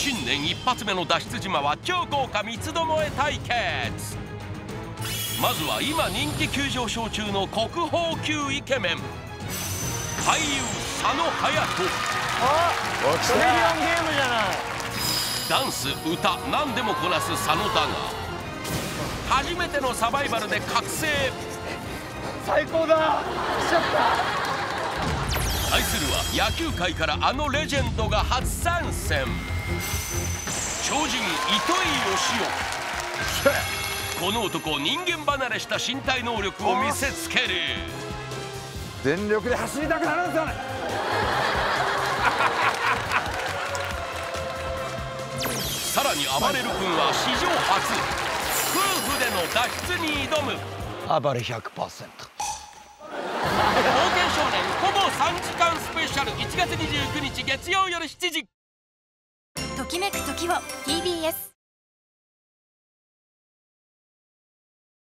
新年一発目の脱出島は超豪華三つどもえ対決。まずは今人気急上昇中の国宝級イケメン、俳優佐野勇斗。 トリリオンゲームじゃない。 ダンス歌何でもこなす佐野だが、初めてのサバイバルで覚醒。 最高だ。来ちゃった。 対するは野球界からあのレジェンドが初参戦、超人糸井嘉男。この男、人間離れした身体能力を見せつける。 全力で走りたくなるんですよね。 さらにあばれる君は史上初、夫婦での脱出に挑む。 暴れ 100%。 冒険少年ほぼ3時間スペシャル、1月29日月曜夜7時。 ときめく時を TBS